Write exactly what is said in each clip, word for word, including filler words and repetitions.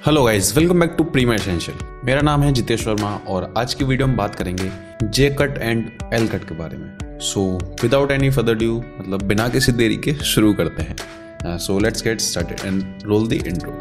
Hello guys, welcome back to Premier Essential. मेरा नाम है जितेश वर्मा और आज की वीडियो में बात करेंगे J cut and L cut के बारे में। So without any further due, मतलब बिना किसी देरी के शुरू करते हैं। So let's get started and roll the intro.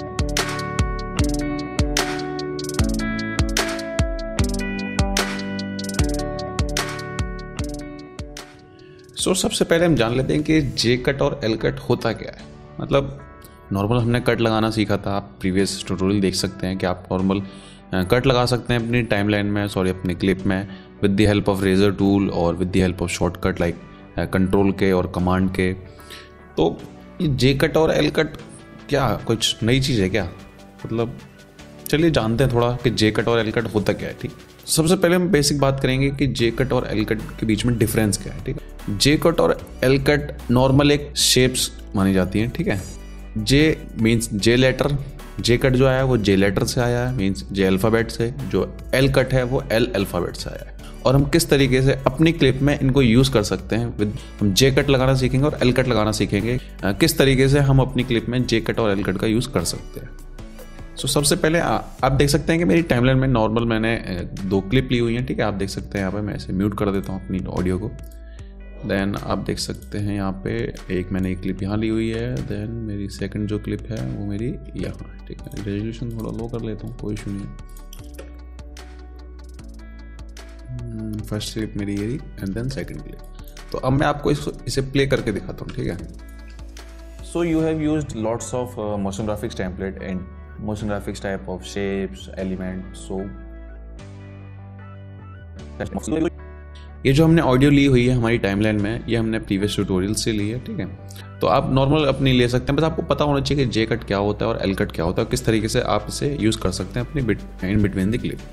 So सबसे पहले हम जान लेते हैं कि जे कट और एल कट होता क्या है। मतलब नॉर्मल हमने कट लगाना सीखा था, आप प्रीवियस ट्यूटोरियल देख सकते हैं कि आप नॉर्मल कट लगा सकते हैं अपनी टाइमलाइन में, सॉरी अपनी क्लिप में, with the help of razor tool और with the help of shortcut like control K और कमांड के। तो ये जे कट और एल कट क्या कुछ नई चीज़ है क्या? मतलब चलिए जानते हैं थोड़ा कि जे कट और एल कट होता क्या है। ठीक, सबसे पहले हम बेसिक बात करेंगे कि जे कट और एल कट के बीच में डिफरेंस क्या है। ठीक है, जे कट और एल कट नॉर्मल एक शेप्स मानी जाती हैं। ठीक है, J means J letter, J cut जो आया है वो जे लेटर से आया है, मीन्स जे अल्फ़ाबेट से। जो एल कट है वो एल अल्फ़ाबेट से आया है। और हम किस तरीके से अपनी क्लिप में इनको यूज़ कर सकते हैं, विद हम जे कट लगाना सीखेंगे और एल कट लगाना सीखेंगे, किस तरीके से हम अपनी क्लिप में जे कट और एल कट का यूज़ कर सकते हैं। सो so, सबसे पहले आ, आप देख सकते हैं कि मेरी टाइमलाइन में नॉर्मल मैंने दो क्लिप ली हुई हैं। ठीक है, आप देख सकते हैं यहाँ पे, मैं ऐसे म्यूट कर देता हूँ अपनी ऑडियो को। देन आप देख सकते हैं यहाँ पे एक मैंने एक क्लिप यहाँ ली हुई है। देन मेरी सेकंड जो क्लिप है वो मेरी यहाँ है। ठीक है, रेजोल्यूशन थोड़ा लो कर लेता हूँ, कोई इशू नहीं है। फर्स्ट क्लिप मेरी ये एंड देन सेकंड क्लिप। तो अब मैं आपको इसको इसे प्ले करके दिखाता हूँ। ठीक है, so you have used lots of motion graphics template and motion graphics type of shapes element. So ये जो हमने ऑडियो ली हुई है हमारी टाइमलाइन में, ये हमने प्रीवियस ट्यूटोरियल से ली है। ठीक है, तो आप नॉर्मल अपनी ले सकते हैं, बस आपको पता होना चाहिए कि जे कट क्या होता है और एल कट क्या होता है, किस तरीके से आप इसे यूज़ कर सकते हैं अपनी bit in between the clip.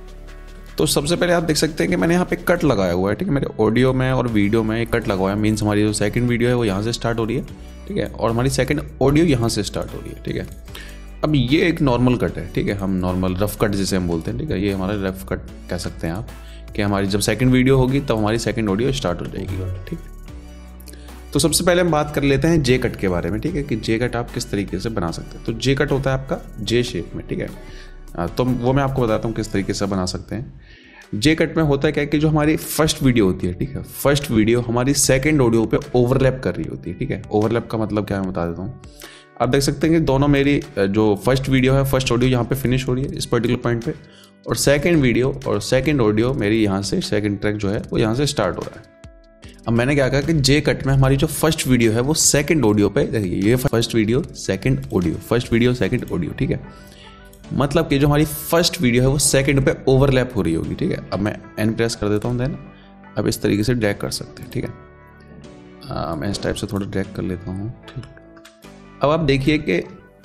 तो सबसे पहले आप देख सकते हैं कि मैंने यहाँ पे कट लगाया हुआ है। ठीक है, मेरे ऑडियो में और वीडियो में एक कट लगाया है, मीन्स हमारी जो सेकंड वीडियो है वो यहाँ से स्टार्ट हो रही है। ठीक है, और हमारी सेकंड ऑडियो यहाँ से स्टार्ट हो रही है। ठीक है, अब ये एक नॉर्मल कट है। ठीक है, हम नॉर्मल रफ कट जिसे हम बोलते हैं। ठीक है, ये हमारा रफ कट कह सकते हैं आप, कि हमारी जब सेकंड वीडियो होगी तब हमारी सेकंड ऑडियो स्टार्ट हो जाएगी। ठीक, तो सबसे पहले हम बात कर लेते हैं जे कट के बारे में। ठीक है, कि जे कट आप किस तरीके से बना सकते हैं। तो जे कट होता है आपका जे शेप में। ठीक है, तो वो मैं आपको बताता हूँ किस तरीके से बना सकते हैं। जे कट में होता है क्या कि जो हमारी फर्स्ट वीडियो होती है, ठीक है, फर्स्ट वीडियो हमारी सेकंड ऑडियो पे ओवरलैप कर रही होती है। ठीक है, ओवरलैप का मतलब क्या है मैं बता देता हूँ। आप देख सकते हैं कि दोनों मेरी जो फर्स्ट वीडियो है, फर्स्ट ऑडियो यहाँ पे फिनिश हो रही है इस पर्टिकुलर पॉइंट पे, और सेकंड वीडियो और सेकंड ऑडियो मेरी यहाँ से सेकंड ट्रैक जो है वो यहाँ से स्टार्ट हो रहा है। अब मैंने क्या कहा कि जे कट में हमारी जो फर्स्ट वीडियो है वो सेकंड ऑडियो पे, देखिए ये first video second audio, first video second audio. ठीक है, मतलब कि जो हमारी फर्स्ट वीडियो है वो सेकंड पे ओवरलैप हो रही होगी। ठीक है, अब मैं एन प्रेस कर देता हूँ, देन अब इस तरीके से ड्रैग कर सकते हैं। ठीक है, आ, मैं इस टाइप से थोड़ा ड्रैग कर लेता हूँ। ठीक, अब आप देखिए कि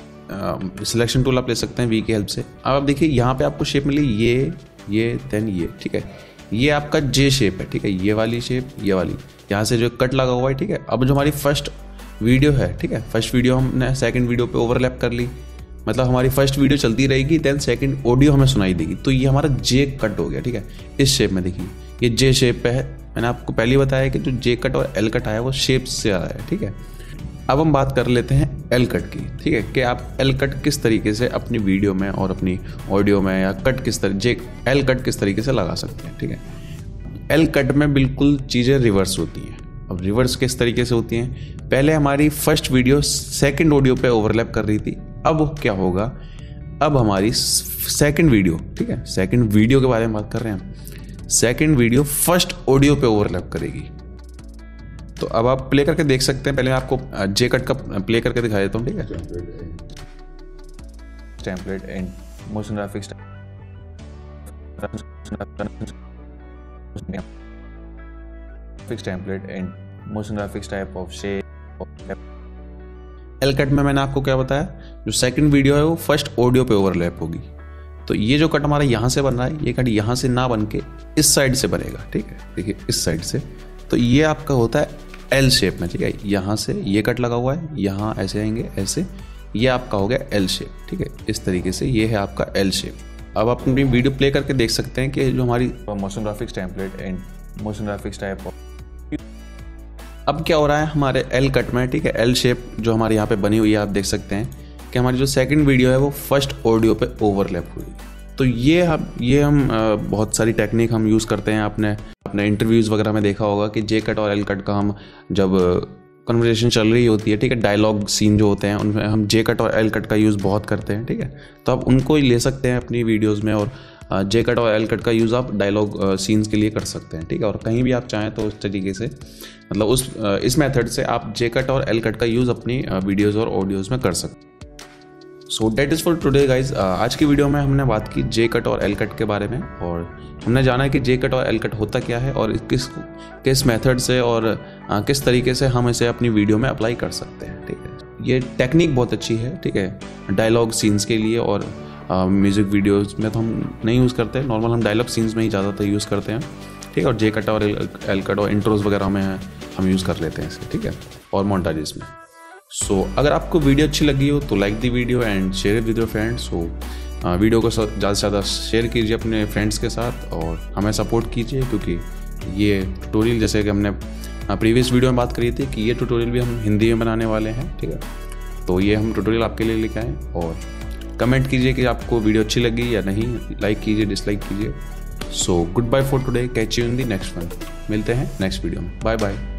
सिलेक्शन टूल आप ले सकते हैं वी की हेल्प से। अब आप देखिए यहाँ पे आपको शेप मिली ये ये देन ये। ठीक है, ये आपका जे शेप है। ठीक है, ये वाली शेप, ये वाली, यहाँ से जो कट लगा हुआ है। ठीक है, अब जो हमारी फर्स्ट वीडियो है, ठीक है, फर्स्ट वीडियो हमने सेकंड वीडियो पे ओवरलैप कर ली, मतलब हमारी फर्स्ट वीडियो चलती रहेगी, देन सेकंड ऑडियो हमें सुनाई देगी। तो ये हमारा जे कट हो गया। ठीक है, इस शेप में देखिए ये जे शेप पे है। मैंने आपको पहले बताया कि जो जे कट और एल कट आया वो शेप से आया है। ठीक है, अब हम बात कर लेते हैं एल कट की। ठीक है, कि आप एल कट किस तरीके से अपनी वीडियो में और अपनी ऑडियो में, या कट किस तरह जे एल कट किस तरीके से लगा सकते हैं। ठीक है, एल कट में बिल्कुल चीज़ें रिवर्स होती हैं। अब रिवर्स किस तरीके से होती हैं? पहले हमारी फर्स्ट वीडियो सेकंड ऑडियो पे ओवरलैप कर रही थी, अब क्या होगा, अब हमारी सेकंड वीडियो, ठीक है, सेकंड वीडियो के बारे में बात कर रहे हैं, सेकंड वीडियो फर्स्ट ऑडियो पे ओवरलैप करेगी। तो अब आप प्ले करके देख सकते हैं। पहले मैं आपको जे कट का प्ले करके दिखा देता हूँ। ठीक है, template and motion graphics template and motion graphics type of shape. L cut में मैंने आपको क्या बताया, जो सेकंड वीडियो है वो फर्स्ट ऑडियो पे ओवरलैप होगी। तो ये जो कट हमारा यहाँ से बन रहा है, ये कट यहाँ से ना बन के इस साइड से बनेगा। ठीक है, देखिए इस साइड से। तो ये आपका होता है एल शेप में। ठीक है, यहाँ से ये कट लगा हुआ है, यहाँ ऐसे आएंगे ऐसे, ये आपका हो गया एल शेप। ठीक है, इस तरीके से ये है आपका एल शेप। अब आप अपनी वीडियो प्ले करके देख सकते हैं कि जो हमारी motion graphics template and motion graphics type of, अब क्या हो रहा है हमारे एल कट में। ठीक है, एल शेप जो हमारे यहाँ पे बनी हुई है आप देख सकते हैं कि हमारी जो सेकंड वीडियो है वो फर्स्ट ऑडियो पे ओवरलैप हुई। तो ये हम ये हम बहुत सारी टेक्निक हम यूज़ करते हैं। आपने अपने इंटरव्यूज़ वगैरह में देखा होगा कि जे कट और एल कट का हम जब कन्वर्सेशन चल रही होती है, ठीक है, डायलॉग सीन जो होते हैं उनमें हम जे कट और एल कट का यूज़ बहुत करते हैं, ठीक है। तो आप उनको ही ले सकते हैं अपनी वीडियोज़ में, और जे कट और एल कट का यूज़ आप डायलॉग सीन्स के लिए कर सकते हैं, ठीक है। और कहीं भी आप चाहें तो उस तरीके से, मतलब उस इस मेथड से आप जे कट और एल कट का यूज़ अपनी वीडियोज़ और ऑडियोज़ में कर सकते हैं। So that is for today guys. आज की वीडियो में हमने बात की जे कट और एल कट के बारे में, और हमने जाना कि जे कट और एल कट होता क्या है और किस किस मेथड से और आ, किस तरीके से हम इसे अपनी वीडियो में अप्लाई कर सकते हैं, ठीक है। ये टेक्निक बहुत अच्छी है, ठीक है, डायलॉग सीन्स के लिए। और म्यूज़िक वीडियोज़ में तो हम नहीं यूज़ करते, नॉर्मल हम डायलॉग सीन्स में ही ज़्यादातर यूज़ करते हैं, ठीक है। और जे कट और एल कट और इंट्रोज वगैरह में हम यूज़ कर लेते हैं इसे, ठीक है, और मोन्टाजेस में। सो so, अगर आपको वीडियो अच्छी लगी हो तो like the video and share it with your friends. So video को ज़्यादा से ज़्यादा शेयर कीजिए अपने फ्रेंड्स के साथ और हमें सपोर्ट कीजिए, क्योंकि ये ट्यूटोरियल, जैसे कि हमने प्रीवियस वीडियो में बात करी थी कि ये ट्यूटोरियल भी हम हिंदी में बनाने वाले हैं, ठीक है। तो ये हम ट्यूटोरियल आपके लिए लेके आए, और कमेंट कीजिए कि आपको वीडियो अच्छी लगी या नहीं, लाइक कीजिए, डिसलाइक कीजिए। So good bye for today, catch you in the next one. मिलते हैं नेक्स्ट वीडियो में, बाय बाय।